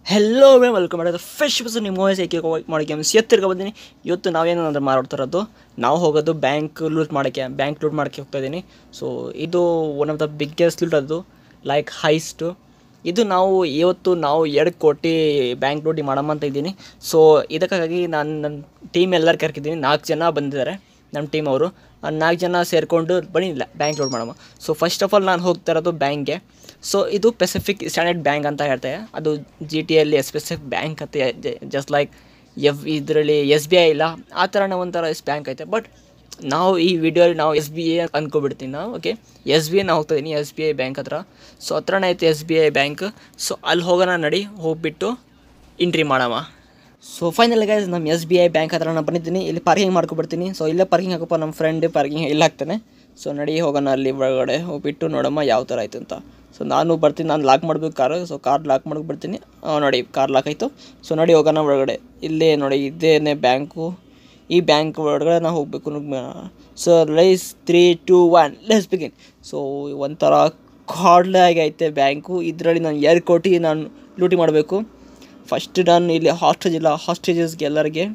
Hello welcome ಮಾಡೋದು fish bus ನಿಮ್ಮ voice ಏಕೆ ಮಾಡಿ ಗೇಮ್ಸ್ ಎತ್ತಿರ್ಗ ಬಂದೀನಿ. ಇವತ್ತು ನಾವೇನು ಅಂದ್ರೆ ಮಾತಾಡ್ತಿರೋದು, ನಾವು ಹೋಗೋದು ಬ್ಯಾಂಕ್ ಲೂಟ್ ಮಾಡೋಕ್ಕೆ ಹೋಗ್ತಾ ಇದ್ದೀನಿ. ಸೊ ಇದು one of the biggest loot, ಅದು ಲೈಕ್ ಹೈಸ್ಟು. ಇದು ಇವತ್ತು ನಾವು 2 ಕೋಟಿ ಬ್ಯಾಂಕ್ ಲೂಟಿ ಮಾಡಮ್ಮ ಅಂತ ಇದ್ದೀನಿ. ಸೊ ಇದಕ್ಕಾಗಿ ನಾನು ನನ್ನ ಟೀಮ್ ಎಲ್ಲರೂ ಕರ್ಕಿದ್ದೀನಿ. 4 ಜನ ಬಂದಿದ್ದಾರೆ ನಮ್ಮ ಟೀಮ್ ಅವರು. 4 ಜನ ಸೇರಿಕೊಂಡು ಬನ್ನಿಲ್ಲ ಬ್ಯಾಂಕ್ ಲೂಟ್ ಮಾಡಮ್ಮ. ಸೊ ಫಸ್ಟ್ ಆಫ್ ಆಲ್ ನಾನು ಹೋಗ್ತಾ ಇರೋದು ಬ್ಯಾಂಕ್ಗೆ. ಸೊ ಇದು ಪೆಸಿಫಿಕ್ ಸ್ಟ್ಯಾಂಡರ್ಡ್ ಬ್ಯಾಂಕ್ ಅಂತ ಹೇಳ್ತಾರೆ. ಅದು GTಯಲ್ಲಿ ಸ್ಪೆಸಿಫಿಕ್ ಬ್ಯಾಂಕ್ ಅಂತ, ಜಸ್ಟ್ ಲೈಕ್ ಇದರಲ್ಲಿ SBI ಇಲ್ಲ, ಆ ಥರನೇ ಒಂಥರ ಬ್ಯಾಂಕ್ ಐತೆ. ಬಟ್ ನಾವು ಈ ವಿಡಿಯೋಲಿ ನಾವು SBI ಅಂದ್ಕೊಬಿಡ್ತೀನಿ ನಾವು. ಓಕೆ, SBI ನಾವು ಹೋಗ್ತಾಯಿದ್ದೀನಿ SBI ಬ್ಯಾಂಕ್ ಹತ್ರ. ಸೊ ಹತ್ರನೇ ಐತೆ SBI ಬ್ಯಾಂಕ್. ಸೊ ಅಲ್ಲಿ ಹೋಗೋಣ, ನಡಿ ಹೋಗ್ಬಿಟ್ಟು ಎಂಟ್ರಿ ಮಾಡಮ್ಮ. ಸೊ ಫೈನಲ್ ಗೈಸ್ ನಮ್ಮ SBI ಬ್ಯಾಂಕ್ ಹತ್ರ ನಾನು ಬಂದಿದ್ದೀನಿ. ಇಲ್ಲಿ ಪಾರ್ಕಿಂಗ್ ಮಾಡ್ಕೊಬಿಡ್ತೀನಿ. ಸೊ ಇಲ್ಲೇ ಪಾರ್ಕಿಂಗ್ ಹಾಕಪ್ಪ, ನಮ್ಮ ಫ್ರೆಂಡ್ ಪಾರ್ಕಿಂಗ್ ಇಲ್ಲ ಹಾಕ್ತಾನೆ. ಸೊ ನಡಿ ಹೋಗೋಣ, ಅಲ್ಲಿ ಒಳಗಡೆ ಹೋಗ್ಬಿಟ್ಟು ನೋಡಮ್ಮ ಯಾವ ಥರ ಆಯಿತು ಅಂತ. ಸೊ ನಾನು ಬರ್ತೀನಿ, ನಾನು ಲಾಕ್ ಮಾಡಬೇಕು ಕಾರು. ಸೊ ಕಾರ್ ಲಾಕ್ ಮಾಡೋಕೆ ಬರ್ತೀನಿ. ನೋಡಿ ಕಾರ್ ಲಾಕ್ ಆಯಿತು. ಸೊ ನೋಡಿ ಹೋಗೋಣ ಒಳಗಡೆ. ಇಲ್ಲೇ ನೋಡಿ ಇದೇನೆ ಬ್ಯಾಂಕು. ಈ ಬ್ಯಾಂಕ್ ಒಳಗಡೆ ನಾವು ಹೋಗಬೇಕು. ಸೊ ಲೈಸ್ 3, 2, 1 ಲೆಟ್ಸ್ ಬಿಗಿನ್. ಸೊ ಒಂಥರ ಕಾಡ್ಲಾಗಿ ಐತೆ ಬ್ಯಾಂಕು. ಇದರಲ್ಲಿ ನಾನು 2 ಕೋಟಿ ನಾನು ಲೂಟಿ ಮಾಡಬೇಕು. ಫಸ್ಟ್ ನಾನು ಇಲ್ಲಿ ಹಾಸ್ಟೇಜಸ್ಗೆ ಎಲ್ಲರಿಗೆ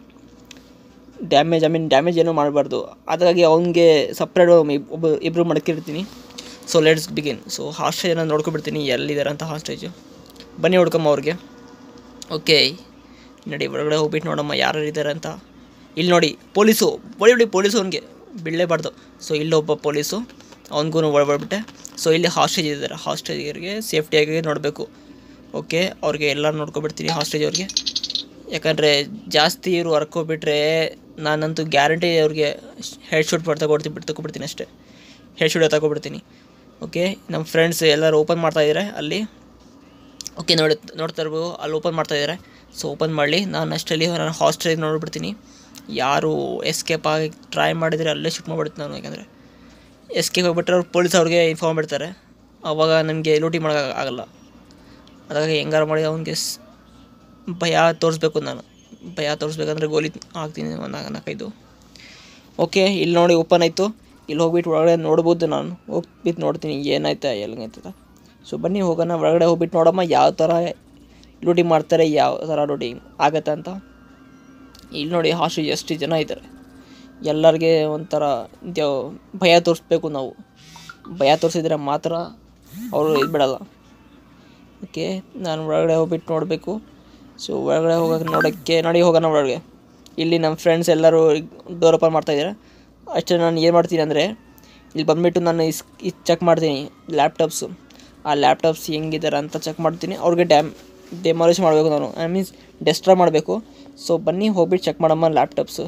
ಡ್ಯಾಮೇಜ್ ಏನೂ ಮಾಡಬಾರ್ದು. ಹಾಗಾಗಿ ಅವನಿಗೆ ಸಪ್ರೇಟ್ ಇಬ್ಬರು ಮಡಕಿರ್ತೀನಿ. So let's begin. ಸೊ ಹಾಸ್ಟೇಜನ್ನು ನೋಡ್ಕೊಬಿಡ್ತೀನಿ, ಎಲ್ಲಿದ್ದಾರೆ ಅಂತ ಹಾಸ್ಟೇಜು. ಬನ್ನಿ ಹುಡ್ಕಮ್ಮ ಅವ್ರಿಗೆ. ಓಕೆ ನಡಿ ಒಳಗಡೆ ಹೋಗ್ಬಿಟ್ಟು ನೋಡಮ್ಮ ಯಾರು ಇದ್ದಾರೆ ಅಂತ. ಇಲ್ಲಿ ನೋಡಿ ಪೊಲೀಸು, ಹೊಡಿ ಪೊಲೀಸು, ಅವನಿಗೆ ಬೀಳಲೇಬಾರ್ದು. ಸೊ ಇಲ್ಲೊಬ್ಬ ಪೊಲೀಸು, ಅವನಿಗೂ ಹೊಡ್ಬಿಟ್ಟೆ. ಸೊ ಇಲ್ಲಿ ಹಾಸ್ಟೇಜ್ ಇದ್ದಾರೆ, ಹಾಸ್ಟೇಜರಿಗೆ ಸೇಫ್ಟಿಯಾಗಿ ನೋಡಬೇಕು. ಓಕೆ, ಅವ್ರಿಗೆ ಎಲ್ಲರೂ ನೋಡ್ಕೊಬಿಡ್ತೀನಿ ಹಾಸ್ಟೇಜ್ ಅವ್ರಿಗೆ. ಯಾಕಂದರೆ ಜಾಸ್ತಿ ಇವರು ಹರ್ಕೊಬಿಟ್ರೆ ನಾನಂತೂ ಗ್ಯಾರಂಟಿ ಅವ್ರಿಗೆ ಹೆಡ್ ಶೂಟ್ ತಗೊಬಿಡ್ತೀನಿ ಅಷ್ಟೇ. ಹೆಡ್ ಶೂಟ್ ತಗೊಬಿಡ್ತೀನಿ. ಓಕೆ, ನಮ್ಮ ಫ್ರೆಂಡ್ಸ್ ಎಲ್ಲರೂ ಓಪನ್ ಮಾಡ್ತಾಯಿದ್ದಾರೆ ಅಲ್ಲಿ. ಓಕೆ ನೋಡ್ತಾ ಇರ್ಬೋದು, ಅಲ್ಲಿ ಓಪನ್ ಮಾಡ್ತಾಯಿದ್ದಾರೆ. ಸೊ ಓಪನ್ ಮಾಡಲಿ, ನಾನು ಅಷ್ಟರಲ್ಲಿ ನಾನು ಹಾಸ್ಟೇಜ್ ನೋಡಿಬಿಡ್ತೀನಿ. ಯಾರು ಎಸ್ಕೇಪ್ ಆಗಿ ಟ್ರೈ ಮಾಡಿದರೆ ಅಲ್ಲೇ ಶೂಟ್ ಮಾಡಿಬಿಡ್ತೀನಿ ನಾನು. ಯಾಕಂದರೆ ಎಸ್ಕೇಪ್ ಆಗಿಬಿಟ್ರೆ ಅವ್ರು ಪೊಲೀಸ್ ಅವ್ರಿಗೆ ಇನ್ಫಾರ್ಮ್ ಮಾಡ್ತಾರೆ. ಆವಾಗ ನನಗೆ ಲೂಟಿ ಮಾಡೋಕ್ಕಾಗಲ್ಲ. ಅದಾಗಿ ಹೆಂಗಾರು ಮಾಡಿ ಅವನಿಗೆ ಭಯ ತೋರಿಸ್ಬೇಕು. ನಾನು ಭಯ ತೋರಿಸ್ಬೇಕಂದ್ರೆ ಗೋಲಿ ಹಾಕ್ತೀನಿ 4-5. ಓಕೆ, ಇಲ್ಲಿ ನೋಡಿ ಓಪನ್ ಆಯಿತು. ಇಲ್ಲಿ ಹೋಗ್ಬಿಟ್ಟು ಒಳಗಡೆ ನೋಡ್ಬೋದು. ನಾನು ಹೋಗ್ಬಿಟ್ಟು ನೋಡ್ತೀನಿ ಏನಾಯ್ತಾ ಎಲ್ಲಿಗಾಯ್ತದ. ಸೊ ಬನ್ನಿ ಹೋಗೋಣ ಒಳಗಡೆ ಹೋಗ್ಬಿಟ್ಟು ನೋಡಮ್ಮ ಯಾವ ಥರ ಲೂಟಿ ಮಾಡ್ತಾರೆ, ಯಾವ ಥರ ಲೂಟಿ ಆಗತ್ತೆ ಅಂತ. ಇಲ್ಲಿ ನೋಡಿ ಹಾಸ್ಟೇಜ್ ಎಷ್ಟು ಜನ ಇದ್ದಾರೆ. ಎಲ್ಲರಿಗೆ ಒಂಥರ ಭಯ ತೋರಿಸ್ಬೇಕು ನಾವು. ಭಯ ತೋರಿಸಿದ್ರೆ ಮಾತ್ರ ಅವರು ಇದು ಬಿಡಲ್ಲ. ಓಕೆ, ನಾನು ಒಳಗಡೆ ಹೋಗ್ಬಿಟ್ಟು ನೋಡಬೇಕು. ಸೊ ಒಳಗಡೆ ನೋಡೋಕ್ಕೆ ನಡಿ ಹೋಗೋಣ ಒಳಗಡೆ. ಇಲ್ಲಿ ನಮ್ಮ ಫ್ರೆಂಡ್ಸ್ ಎಲ್ಲರೂ ಡೋರ್ ಓಪನ್ ಮಾಡ್ತಾಯಿದ್ದಾರೆ. ಅಷ್ಟೇ ನಾನು ಏನು ಮಾಡ್ತೀನಿ ಅಂದರೆ ಇಲ್ಲಿ ಬಂದುಬಿಟ್ಟು ನಾನು ಚೆಕ್ ಮಾಡ್ತೀನಿ ಲ್ಯಾಪ್ಟಾಪ್ಸು. ಆ ಲ್ಯಾಪ್ಟಾಪ್ಸ್ ಹೆಂಗಿದ್ದಾರೆ ಅಂತ ಚೆಕ್ ಮಾಡ್ತೀನಿ. ಅವ್ರಿಗೆ ಡೆಮಾಲಿಷ್ ಮಾಡಬೇಕು ನಾನು, ಮೀನ್ಸ್ ಡೆಸ್ಟ್ರಾಯ್ ಮಾಡಬೇಕು. ಸೊ ಬನ್ನಿ ಹೋಗ್ಬಿಟ್ಟು ಚೆಕ್ ಮಾಡಮ್ಮ ಲ್ಯಾಪ್ಟಾಪ್ಸು.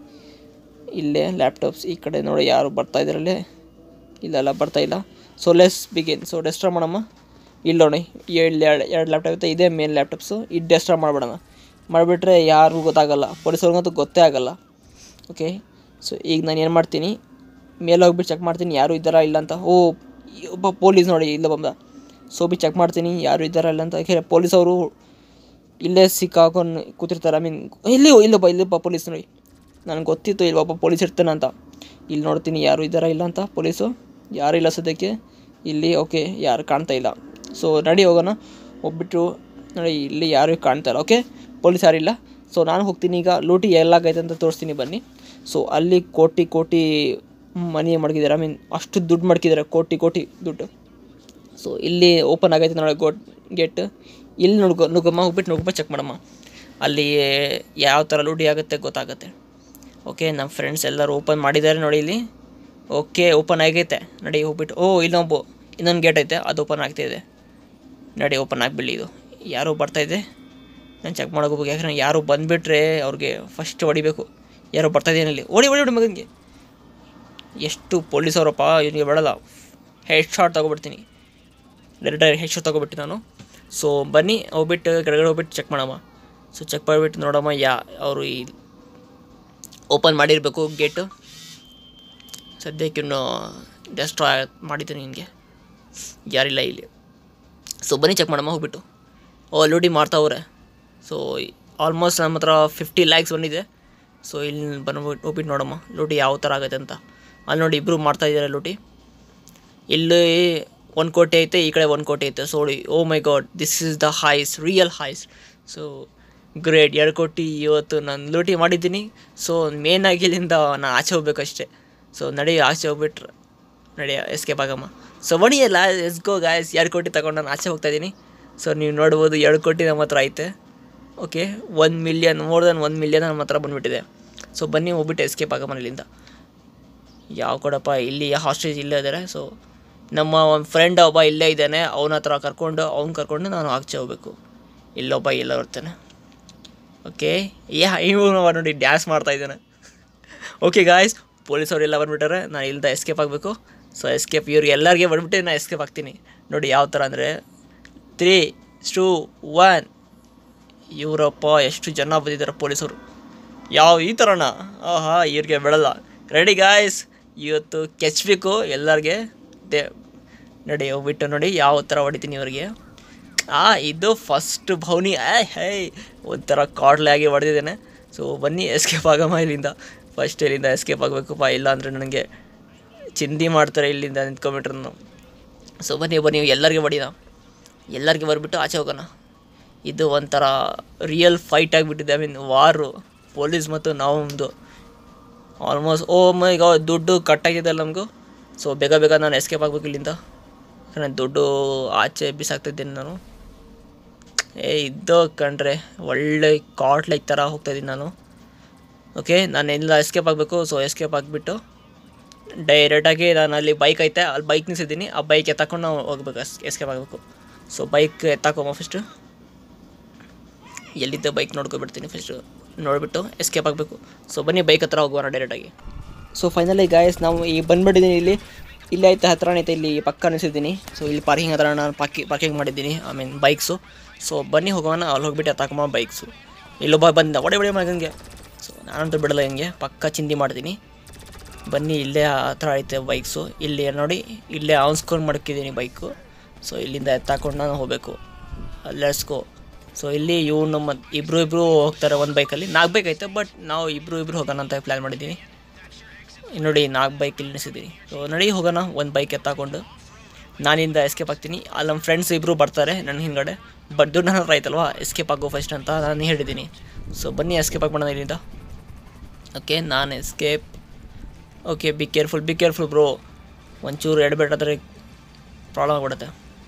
ಇಲ್ಲೇ ಲ್ಯಾಪ್ಟಾಪ್ಸ್ ಈ ಕಡೆ ನೋಡಿ ಯಾರು ಬರ್ತಾಯಿದ್ದಾರಲ್ಲೇ, ಇಲ್ಲೆಲ್ಲ ಬರ್ತಾಯಿಲ್ಲ. So let's begin. So destroy ಮಾಡಮ್ಮ. ಇಲ್ಲಿ ನೋಡಿ 2 ಲ್ಯಾಪ್ಟಾಪ್ ಇರುತ್ತೆ, ಇದೇ ಮೇನ್ ಲ್ಯಾಪ್ಟಾಪ್ಸು. ಇದು ಡೆಸ್ಟ್ರಾಯ್ ಮಾಡಿಬಿಡೋಣ. ಮಾಡಿಬಿಟ್ರೆ ಯಾರಿಗೂ ಗೊತ್ತಾಗಲ್ಲ, ಪೊಲೀಸವ್ರಿಗಂತೂ ಗೊತ್ತೇ ಆಗೋಲ್ಲ. ಓಕೆ, ಸೊ ಈಗ ನಾನು ಏನು ಮಾಡ್ತೀನಿ, ಮೇಲೆ ಹೋಗ್ಬಿಟ್ಟು ಚೆಕ್ ಮಾಡ್ತೀನಿ ಯಾರು ಇದ್ದಾರಾ ಇಲ್ಲ ಅಂತ. ಒಬ್ಬ ಪೊಲೀಸ್ ನೋಡಿ ಇಲ್ಲ ಬಂದ. ಸೊ ಚೆಕ್ ಮಾಡ್ತೀನಿ ಯಾರು ಇದ್ದಾರಾ ಇಲ್ಲ ಅಂತ. ಯಾಕೆ ಪೊಲೀಸವರು ಇಲ್ಲೇ ಸಿಕ್ಕಾಕೊಂಡು ಕೂತಿರ್ತಾರೆ. ಇಲ್ಲೊಬ್ಬ ಪೊಲೀಸ್ ನೋಡಿ. ನನಗೆ ಗೊತ್ತಿತ್ತು ಇಲ್ಲೊಬ್ಬ ಪೊಲೀಸ್ ಇರ್ತಾನೆ ಅಂತ. ಇಲ್ಲಿ ನೋಡ್ತೀನಿ ಯಾರು ಇದ್ದಾರಾ ಇಲ್ಲ ಅಂತ. ಪೊಲೀಸು ಯಾರು ಇಲ್ಲ ಸದ್ಯಕ್ಕೆ ಇಲ್ಲಿ. ಓಕೆ, ಯಾರು ಕಾಣ್ತಾ ಇಲ್ಲ. ಸೊ ನಡಿ ಹೋಗೋಣ. ಹೋಗ್ಬಿಟ್ಟು ನೋಡಿ ಇಲ್ಲಿ ಯಾರು ಕಾಣ್ತಾ ಇಲ್ಲ. ಓಕೆ, ಪೊಲೀಸ್ ಯಾರಿಲ್ಲ. ಸೊ ನಾನು ಹೋಗ್ತೀನಿ ಈಗ. ಲೂಟಿ ಎಲ್ಲಾಗೈತೆ ಅಂತ ತೋರಿಸ್ತೀನಿ ಬನ್ನಿ. ಸೊ ಅಲ್ಲಿ ಕೋಟಿ ಮನಿ ಮಡಗಿದ್ದಾರೆ. ಅಷ್ಟು ದುಡ್ಡು ಮಡಗಿದ್ದಾರೆ, ಕೋಟಿ ದುಡ್ಡು. ಸೊ ಇಲ್ಲಿ ಓಪನ್ ಆಗೈತೆ ನೋಡಿ ಗೇಟ್. ಇಲ್ಲಿ ನುಗ್ಗಮ್ಮ, ಹೋಗ್ಬಿಟ್ಟು ಚೆಕ್ ಮಾಡಮ್ಮ. ಅಲ್ಲಿ ಯಾವ ಥರ ಲೂಟಿ ಆಗುತ್ತೆ ಗೊತ್ತಾಗುತ್ತೆ. ಓಕೆ, ನಮ್ಮ ಫ್ರೆಂಡ್ಸ್ ಎಲ್ಲರೂ ಓಪನ್ ಮಾಡಿದ್ದಾರೆ ನೋಡಿ ಇಲ್ಲಿ. ಓಕೆ, ಓಪನ್ ಆಗೈತೆ. ನಡಿ ಹೋಗ್ಬಿಟ್ಟು ಇನ್ನೊಂದು ಗೇಟ್ ಐತೆ, ಅದು ಓಪನ್ ಆಗ್ತಾಯಿದೆ. ನಡಿ ಓಪನ್ ಆಗಿಬಿಡಲಿ. ಇದು ಯಾರೋ ಬರ್ತಾಯಿದೆ, ನಾನು ಚೆಕ್ ಮಾಡೋಕೆ. ಯಾಕಂದರೆ ಯಾರು ಬಂದುಬಿಟ್ರೆ ಅವ್ರಿಗೆ ಫಸ್ಟ್ ಹೊಡಿಬೇಕು. ಯಾರೋ ಬರ್ತಾಯಿದ್ದೇನಲ್ಲಿ ಓಡಿ ಮಗನಿಗೆ. ಎಷ್ಟು ಪೊಲೀಸವರಪ್ಪ, ಇವನಿಗೆ ಬಿಡಲ್ಲ. ಹೆಡ್ ಶಾಟ್ ತೊಗೊಬಿಡ್ತೀನಿ, ಡೈರೆಕ್ಟಾಗಿ ಹೆಡ್ ಶಾಟ್ ತೊಗೊಬಿಟ್ಟು ನಾನು. ಸೊ ಬನ್ನಿ ಹೋಗ್ಬಿಟ್ಟು ಕೆಳಗಡೆ ಹೋಗ್ಬಿಟ್ಟು ಚೆಕ್ ಮಾಡಮ್ಮ. ಸೊ ಚೆಕ್ ಮಾಡಿಬಿಟ್ಟು ನೋಡಮ್ಮ ಅವರು ಈ ಓಪನ್ ಮಾಡಿರಬೇಕು ಗೇಟು. ಸದ್ಯಕ್ಕೆ ಇನ್ನೂ ಡೆಸ್ಟ್ರಾಯ್ ಮಾಡಿದ್ದೀನಿ ನಿನಗೆ, ಯಾರಿಲ್ಲ ಇಲ್ಲಿ. ಸೊ ಬನ್ನಿ ಚೆಕ್ ಮಾಡಮ್ಮ ಹೋಗ್ಬಿಟ್ಟು. ಲೂಟಿ ಮಾಡ್ತಾವ್ರೆ. ಸೊ ಆಲ್ಮೋಸ್ಟ್ ನಮ್ಮ ಹತ್ರ 50 ಲ್ಯಾಕ್ಸ್ ಬಂದಿದೆ. ಸೊ ಇಲ್ಲಿ ಹೋಗ್ಬಿಟ್ಟು ನೋಡಮ್ಮ ಲೂಟಿ ಯಾವ ಥರ ಆಗುತ್ತೆ ಅಂತ. ಅಲ್ಲಿ ನೋಡಿ ಇಬ್ಬರು ಮಾಡ್ತಾಯಿದ್ದಾರೆ ಲೂಟಿ. ಇಲ್ಲಿ 1 ಕೋಟಿ ಐತೆ, ಈ ಕಡೆ 1 ಕೋಟಿ ಐತೆ. So oh my god, this is the heist, real heist. So great, 2 ಕೋಟಿ ಇವತ್ತು ನಾನು ಲೂಟಿ ಮಾಡಿದ್ದೀನಿ. ಸೊ ಮೇನಾಗಿ ಇಲ್ಲಿಂದ ನಾನು ಆಚೆ ಹೋಗ್ಬೇಕು ಅಷ್ಟೇ. ಸೊ ನಡಿ ಆಚೆ ಹೋಗ್ಬಿಟ್ರೆ ನಡೆಯ ಎಸ್ಕೇಪ್ ಆಗಮ್ಮ. ಸೊ ಬನ್ನಿಯಲ್ಲ, ಎಸ್ ಗೋ ಗಾಯ್ಸ್. 2 ಕೋಟಿ ತಗೊಂಡು ನಾನು ಆಚೆ ಹೋಗ್ತಾಯಿದ್ದೀನಿ. ಸೊ ನೀವು ನೋಡ್ಬೋದು 2 ಕೋಟಿ ನಮ್ಮ ಹತ್ರ ಐತೆ. Okay, 1 million, more than 1 million ನಮ್ಮ ಹತ್ರ ಬಂದುಬಿಟ್ಟಿದೆ. ಸೊ ಬನ್ನಿ ಹೋಗ್ಬಿಟ್ಟು ಎಸ್ಕೇಪ್ ಆಗಮ್ಮ ಇಲ್ಲಿಂದ. ಯಾವ ಕೊಡಪ್ಪ, ಇಲ್ಲಿ ಹಾಸ್ಟೇಜ್ ಇಲ್ಲೇ ಇದ್ದಾರೆ. ಸೊ ನಮ್ಮ ಒಂದು ಫ್ರೆಂಡ್ ಒಬ್ಬ ಇಲ್ಲೇ ಇದ್ದಾನೆ, ಅವನ ಹತ್ರ ಕರ್ಕೊಂಡು ನಾನು ಆಚೆ ಹೋಗ್ಬೇಕು. ಇಲ್ಲೊಬ್ಬ ಇಲ್ಲ ಬರ್ತಾನೆ. ಓಕೆ, ಇವನು ನೋಡಿ ಡ್ಯಾನ್ಸ್ ಮಾಡ್ತಾಯಿದ್ದಾನೆ. ಓಕೆ ಗಾಯ್ಸ್, ಪೊಲೀಸವರೆಲ್ಲ ಬಂದುಬಿಟ್ಟಾರೆ. ನಾನು ಇಲ್ಲಿಂದ ಎಸ್ಕೇಪ್ ಆಗಬೇಕು. ಸೊ ಎಸ್ಕೇಪ್ ಇವ್ರಿಗೆ ಎಲ್ಲರಿಗೆ ಬಂದುಬಿಟ್ಟು ನಾನು ಎಸ್ಕೇಪ್ ಆಗ್ತೀನಿ. ನೋಡಿ ಯಾವ ಥರ ಅಂದರೆ 3, 2, 1. ಇವರಪ್ಪ ಎಷ್ಟು ಜನ ಬಂದಿದ್ದಾರೆ ಪೊಲೀಸರು, ಈ ಥರನ. ಆಹಾ, ಇವ್ರಿಗೆ ಬಿಡಲ್ಲ. ರೆಡಿ ಗಾಯ್ಸ್, ಇವತ್ತು ಕೆಚ್ಚಬೇಕು ಎಲ್ಲರಿಗೆ. ನೋಡಿ ಹೋಗ್ಬಿಟ್ಟು ನೋಡಿ ಯಾವ ಥರ ಹೊಡಿತೀನಿ ಇವ್ರಿಗೆ. ಇದು ಫಸ್ಟ್ ಭವನಿ. ಒಂಥರ ಕಾಡ್ಲೆ ಆಗಿ ಹೊಡೆದಿದ್ದೇನೆ. ಸೊ ಬನ್ನಿ ಎಸ್ಕೇಪ್ ಆಗಮ್ಮ ಇಲ್ಲಿಂದ. ಫಸ್ಟ್ ಇಲ್ಲಿಂದ ಎಸ್ಕೇಪ್ ಆಗಬೇಕಪ್ಪ, ಇಲ್ಲ ಅಂದರೆ ನನಗೆ ಚಿಂದಿ ಮಾಡ್ತಾರೆ ಇಲ್ಲಿಂದ ನಿಂತ್ಕೊಂಬಿಟ್ರು. ಸೊ ಬನ್ನಿ ಎಲ್ಲರಿಗೆ ಹೊಡಿದ, ಎಲ್ಲರಿಗೆ ಬರ್ಬಿಟ್ಟು ಆಚೆ ಹೋಗೋಣ. ಇದು ಒಂಥರ ರಿಯಲ್ ಫೈಟ್ ಆಗಿಬಿಟ್ಟಿದೆ. ಐ ಮೀನ್ ವಾರು, ಪೊಲೀಸ್ ಮತ್ತು ನಾವು ಆಲ್ಮೋಸ್ಟ್. ಮೈ ಗಾಡ್, ದುಡ್ಡು ಕಟ್ಟಾಗಿದ್ದಲ್ಲ ನಮಗೂ. ಸೊ ಬೇಗ ನಾನು ಎಸ್ಕೇಪ್ ಆಗಬೇಕು ಇಲ್ಲಿಂದ. ನಾನು ದುಡ್ಡು ಆಚೆ ಬಿಸಾಕ್ತಿದ್ದೀನಿ ನಾನು. ಇದು ಕಂಡ್ರೆ ಒಳ್ಳೆ ಕಾಟ್ಲೈಕ್ ಥರ ಹೋಗ್ತಾಯಿದ್ದೀನಿ ನಾನು. ಓಕೆ, ನಾನು ಎಲ್ಲ ಎಸ್ಕೇಪ್ ಆಗಬೇಕು. ಸೊ ಎಸ್ಕೇಪ್ ಆಗಿಬಿಟ್ಟು ಡೈರೆಕ್ಟಾಗಿ ನಾನು ಅಲ್ಲಿ ಬೈಕ್ ಐತೆ, ಅಲ್ಲಿ ಬೈಕ್ ನಿಲ್ಸಿದ್ದೀನಿ. ಆ ಬೈಕ್ ಎತ್ತಾಕೊಂಡು ನಾವು ಹೋಗ್ಬೇಕು, ಎಸ್ಕೇಪ್ ಆಗಬೇಕು. ಸೊ ಬೈಕ್ ಎತ್ತಾಕೊಂಬ ಫಸ್ಟು. ಎಲ್ಲಿದ್ದ ಬೈಕ್ ನೋಡ್ಕೊಬಿಡ್ತೀನಿ ಫಸ್ಟು, ನೋಡಿಬಿಟ್ಟು ಎಸ್ಕೇಪ್ ಆಗಬೇಕು. ಸೊ ಬನ್ನಿ ಬೈಕ್ ಹತ್ರ ಹೋಗೋಣ ಡೈರೆಕ್ಟಾಗಿ. ಸೊ ಫೈನಲಿ ಗಾಯ್ಸ್, ನಾವು ಈಗ ಬಂದುಬಿಟ್ಟಿದ್ದೀನಿ. ಇಲ್ಲಿ ಐತೆ, ಹತ್ರನೇ ಐತೆ, ಇಲ್ಲಿ ಪಕ್ಕ ನಿಲ್ಸಿದ್ದೀನಿ. ಸೊ ಇಲ್ಲಿ ಪಾರ್ಕಿಂಗ್ ಹತ್ರ ನಾನು ಪಾರ್ಕಿಂಗ್ ಮಾಡಿದ್ದೀನಿ, ಐ ಮೀನ್ ಬೈಕ್ಸು. ಸೊ ಬನ್ನಿ ಹೋಗೋಣ, ಅಲ್ಲಿ ಹೋಗ್ಬಿಟ್ಟು ಎತ್ತಾಕೊಂಬ ಬೈಕ್ಸು. ಇಲ್ಲೊಬ್ಬ ಬಂದ ಹೊಡೆ ಮಾಡೋಂಗೆ. ಸೊ ನಾನಂತೂ ಬಿಡಲ್ಲ, ಹಿಂಗೆ ಪಕ್ಕ ಚಿಂದಿ ಮಾಡ್ತೀನಿ. ಬನ್ನಿ, ಇಲ್ಲೇ ಹತ್ರ ಐತೆ ಬೈಕ್ಸು. ಇಲ್ಲಿ ನೋಡಿ, ಇಲ್ಲೇ ಆನ್ಸ್ಕೊಂಡು ಮಡಕಿದ್ದೀನಿ ಬೈಕು. ಸೊ ಇಲ್ಲಿಂದ ಎತ್ತಾಕೊಂಡು ನಾನು ಹೋಗಬೇಕು. Let's go. ಸೊ ಇಲ್ಲಿ ನಮ್ಮ ಇಬ್ಬರು ಹೋಗ್ತಾರೆ ಒಂದು ಬೈಕಲ್ಲಿ. 4 ಬೈಕ್ ಐತೆ, ಬಟ್ ನಾವು ಇಬ್ಬರು ಹೋಗೋಣ ಅಂತ ಪ್ಲ್ಯಾನ್ ಮಾಡಿದ್ದೀನಿ. ನೋಡಿ 4 ಬೈಕ್ ಇಲ್ಲಿ ನಿಲ್ಸಿದ್ದೀನಿ. ಸೊ ನಡಿ ಹೋಗೋಣ, ಒಂದು ಬೈಕ್ ಎತ್ತಾಕೊಂಡು ನಾನಿಂದ ಎಸ್ಕೇಪ್ ಆಗ್ತೀನಿ. ಅಲ್ಲಿ ನಮ್ಮ ಫ್ರೆಂಡ್ಸ್ ಇಬ್ಬರು ಬರ್ತಾರೆ ನನ್ನ ಹಿಂದ್ಗಡೆ. ಬಟ್ ದುಡ್ಡು ನನ್ನ ಹತ್ರ ಆಯ್ತಲ್ವಾ, ಎಸ್ಕೇಪ್ ಆಗೋ ಫಸ್ಟ್ ಅಂತ ನಾನು ಹೇಳಿದ್ದೀನಿ. ಸೊ ಬನ್ನಿ ಎಸ್ಕೇಪ್ ಆಗೋಣ ಇಲ್ಲಿಂದ. ಓಕೆ, ನಾನು escape. Okay, be careful bro. ಒಂಚೂರು ಎಡಬೇಟಾದರೆ ಪ್ರಾಬ್ಲಮ್ ಆಗ್ಬಿಡುತ್ತೆ.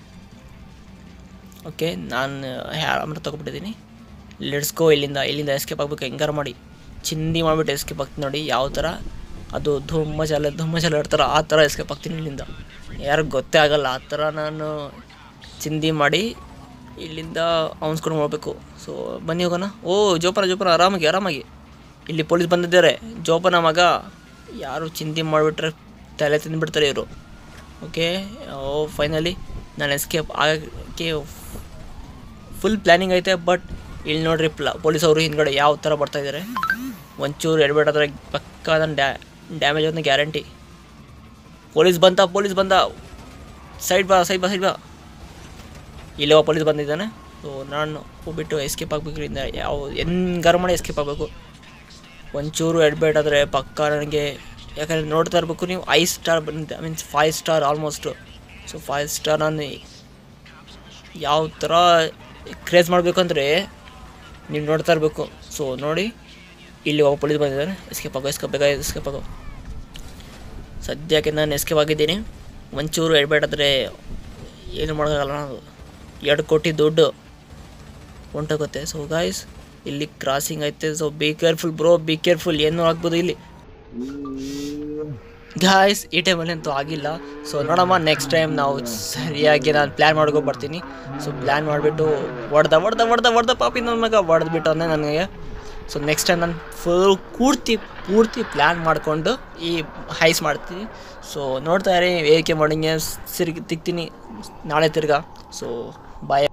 ಓಕೆ, ನಾನು ಆಮೇಲೆ ತೊಗೊಬಿಟ್ಟಿದ್ದೀನಿ. Let's go. ಇಲ್ಲಿಂದ ಎಸ್ಕೇಪ್ ಆಗಬೇಕು. ಹೆಂಗಾರ ಮಾಡಿ ಚಿಂದಿ ಮಾಡಿಬಿಟ್ಟು ಎಸ್ಕೇಪ್ ಆಗ್ತೀನಿ. ನೋಡಿ ಯಾವ ಥರ ಅದು ಧುಮ್ಮಚಾಲ ಇರ್ತಾರೆ, ಆ ಥರ ಎಸ್ಕೇಪ್ ಆಗ್ತೀನಿ ಇಲ್ಲಿಂದ. ಯಾರಿಗೂ ಗೊತ್ತೇ ಆಗೋಲ್ಲ, ಆ ಥರ ನಾನು ಚಿಂದಿ ಮಾಡಿ ಇಲ್ಲಿಂದ ಅವನ್ಸ್ಕೊಂಡು ಹೋಗ್ಬೇಕು. ಸೊ ಬನ್ನಿ ಹೋಗೋಣ. ಜೋಪಾನ ಆರಾಮಾಗಿ. ಇಲ್ಲಿ ಪೊಲೀಸ್ ಬಂದಿದ್ದಾರೆ. ಜೋಪಾನ ಮಗ, ಯಾರು ಚಿಂದಿ ಮಾಡಿಬಿಟ್ರೆ ತಲೆ ತಿಂದುಬಿಡ್ತಾರೆ ಇವರು. ಓಕೆ, ಫೈನಲಿ ನಾನು ಎಸ್ಕೇಪ್ ಆಗೋಕ್ಕೆ ಫುಲ್ ಪ್ಲ್ಯಾನಿಂಗ್ ಐತೆ. ಬಟ್ ಇಲ್ಲಿ ನೋಡ್ರಿ, ಪೊಲೀಸವರು ಹಿಂದ್ಗಡೆ ಯಾವ ಥರ ಬರ್ತಾಯಿದ್ದಾರೆ. ಒಂಚೂರು ಎಡಬೇಟಾದ್ರೆ ಪಕ್ಕ ನನ್ನ ಡ್ಯಾಮೇಜ್ ಅಂತ ಗ್ಯಾರಂಟಿ. ಪೊಲೀಸ್ ಬಂದ. ಸೈಡ್ ಬಾ. ಇಲ್ಲೋ ಪೊಲೀಸ್ ಬಂದಿದ್ದಾನೆ. ಸೊ ನಾನು ಹೋಗ್ಬಿಟ್ಟು ಎಸ್ಕೇಪ್ ಆಗಬೇಕು ಇಲ್ಲಿಂದ. ಹೆಂಗಾರು ಮಾಡಿ ಎಸ್ಕೇಪ್ ಆಗಬೇಕು. ಒಂಚೂರು ಎಡಬೇಟಾದರೆ ಪಕ್ಕ ನನಗೆ, ಯಾಕಂದರೆ ನೋಡ್ತಾ ಇರಬೇಕು ನೀವು, 5 ಸ್ಟಾರ್ ಬಂದಿದೆ. I means 5 star almost. So 5 star ನಾನು ಯಾವ ಥರ ಕ್ರೇಜ್ ಮಾಡಬೇಕಂದ್ರೆ ನೀವು ನೋಡ್ತಾ ಇರಬೇಕು. ಸೊ ನೋಡಿ, ಇಲ್ಲಿ ಒಬ್ಬ ಪೊಲೀಸ್ ಬಂದಿದ್ದಾನೆ. ಎಸ್ಕೇಪ್ ಆಗೋ. ಸದ್ಯಕ್ಕೆ ನಾನು ಎಸ್ಕೇಪ್ ಆಗಿದ್ದೀನಿ. ಒಂಚೂರು ಎಡಬೇಟಾದರೆ ಏನು ಮಾಡೋಕ್ಕಾಗಲ್ಲ. ನಾವು 2 ಕೋಟಿ ದುಡ್ಡು ಹೊಂಟೋಗುತ್ತೆ. ಸೊ ಗಾಯ್ಸ್, ಇಲ್ಲಿ ಕ್ರಾಸಿಂಗ್ ಐತೆ. So be careful. ಏನೂ ಆಗ್ಬೋದು ಇಲ್ಲಿ ಗಾಯ್ಸ್. ಈ ಟೈಮಲ್ಲಿ ಅಂತೂ ಆಗಿಲ್ಲ. ಸೊ ನೋಡಮ್ಮ, ನೆಕ್ಸ್ಟ್ ಟೈಮ್ ನಾವು ಸರಿಯಾಗಿ ನಾನು ಪ್ಲ್ಯಾನ್ ಮಾಡ್ಕೊಂಡು ಬರ್ತೀನಿ. ಸೊ ಪ್ಲ್ಯಾನ್ ಮಾಡಿಬಿಟ್ಟು ಹೊಡೆದ ಪಾಪಿ ನನ್ನ ಮಗ ಹೊಡೆದ್ಬಿಟ್ಟು ಅಂದರೆ ನನಗೆ. ಸೊ ನೆಕ್ಸ್ಟ್ ಟೈಮ್ ನಾನು ಪೂರ್ತಿ ಪ್ಲ್ಯಾನ್ ಮಾಡಿಕೊಂಡು ಈ ಹೈಸ್ ಮಾಡ್ತೀನಿ. ಸೊ ನೋಡ್ತಾ ಇರಿ, ಏಕೆ ಮಾಡಿಂಗೆ ತಿಕ್ತೀನಿ ನಾಳೆ ತಿರ್ಗಾ. ಸೊ ಬಾಯ್.